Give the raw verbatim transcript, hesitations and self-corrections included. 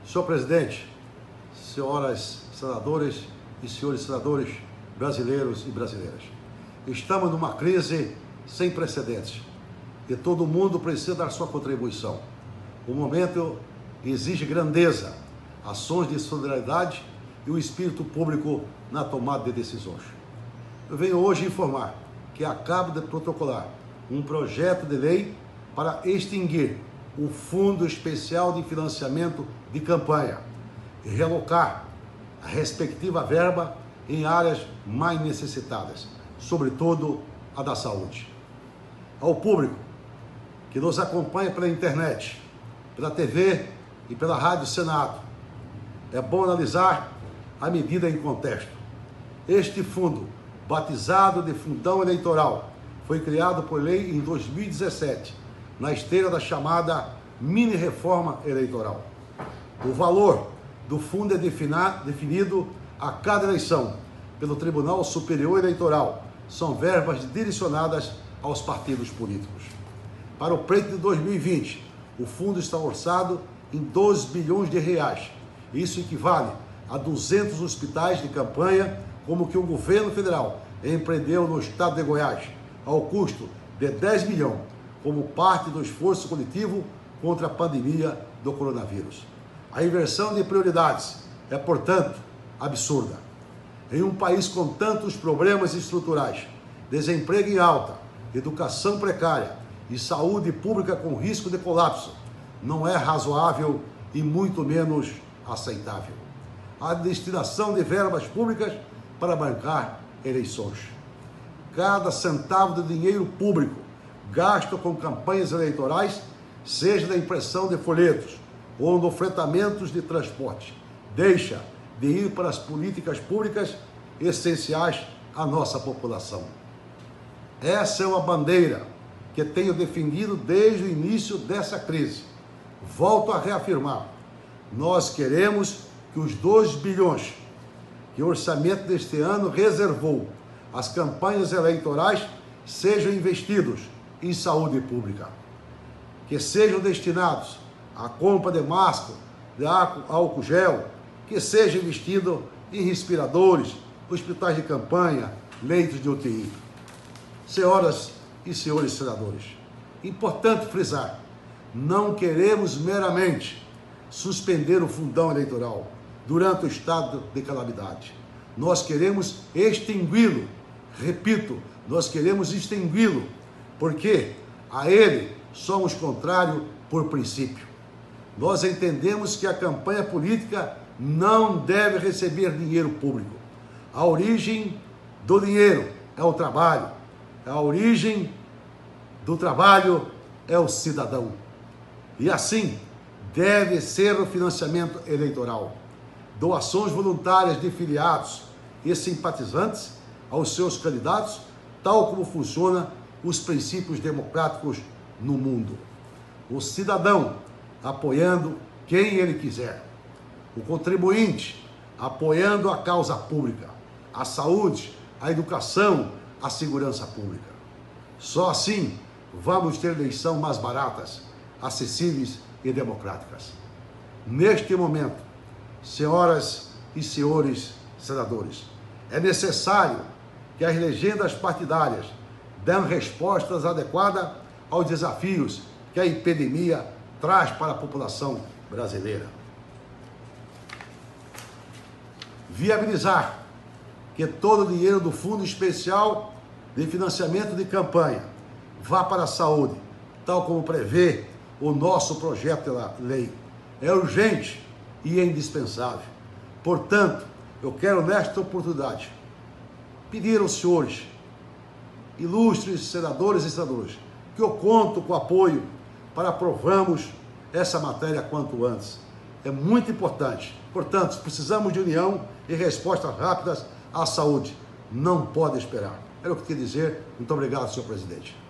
Senhor presidente, senhoras senadoras e senhores senadores brasileiros e brasileiras, estamos numa crise sem precedentes e todo mundo precisa dar sua contribuição. O momento exige grandeza, ações de solidariedade e o espírito público na tomada de decisões. Eu venho hoje informar que acabo de protocolar um projeto de lei para extinguir o Fundo Especial de Financiamento de Campanha e realocar a respectiva verba em áreas mais necessitadas, sobretudo a da saúde. Ao público que nos acompanha pela internet, pela T V e pela Rádio Senado, é bom analisar a medida em contexto. Este fundo, batizado de Fundão Eleitoral, foi criado por lei em dois mil e dezessete, na esteira da chamada mini-reforma eleitoral. O valor do fundo é definido a cada eleição pelo Tribunal Superior Eleitoral. São verbas direcionadas aos partidos políticos. Para o pleito de dois mil e vinte, o fundo está orçado em doze bilhões de reais. Isso equivale a duzentos hospitais de campanha, como que o governo federal empreendeu no estado de Goiás, ao custo de dez milhões, como parte do esforço coletivo contra a pandemia do coronavírus. A inversão de prioridades é, portanto, absurda. Em um país com tantos problemas estruturais, desemprego em alta, educação precária e saúde pública com risco de colapso, não é razoável e muito menos aceitável a destinação de verbas públicas para bancar eleições. Cada centavo de dinheiro público gasto com campanhas eleitorais, seja da impressão de folhetos ou no fretamento de transporte, deixa de ir para as políticas públicas essenciais à nossa população. Essa é uma bandeira que tenho defendido desde o início dessa crise. Volto a reafirmar, nós queremos que os dois bilhões que o orçamento deste ano reservou às campanhas eleitorais sejam investidos em saúde pública, que sejam destinados à compra de máscara, de álcool gel, que seja investido em respiradores, hospitais de campanha, leitos de U T I. Senhoras e senhores senadores, importante frisar, não queremos meramente suspender o fundão eleitoral durante o estado de calamidade. Nós queremos extingui-lo. Repito, nós queremos extingui-lo, porque a ele somos contrários por princípio. Nós entendemos que a campanha política não deve receber dinheiro público. A origem do dinheiro é o trabalho. A origem do trabalho é o cidadão. E assim deve ser o financiamento eleitoral. Doações voluntárias de filiados e simpatizantes aos seus candidatos, tal como funciona os princípios democráticos no mundo. O cidadão apoiando quem ele quiser. O contribuinte apoiando a causa pública, a saúde, a educação, a segurança pública. Só assim vamos ter eleições mais baratas, acessíveis e democráticas. Neste momento, senhoras e senhores senadores, é necessário que as legendas partidárias dêem respostas adequadas aos desafios que a epidemia traz para a população brasileira. Viabilizar que todo o dinheiro do Fundo Especial de Financiamento de Campanha vá para a saúde, tal como prevê o nosso projeto de lei. É urgente e é indispensável. Portanto, eu quero nesta oportunidade pedir aos senhores, ilustres senadores e senadoras, que eu conto com o apoio para aprovarmos essa matéria quanto antes. É muito importante. Portanto, precisamos de união e respostas rápidas à saúde. Não pode esperar. Era o que eu queria dizer. Muito obrigado, senhor presidente.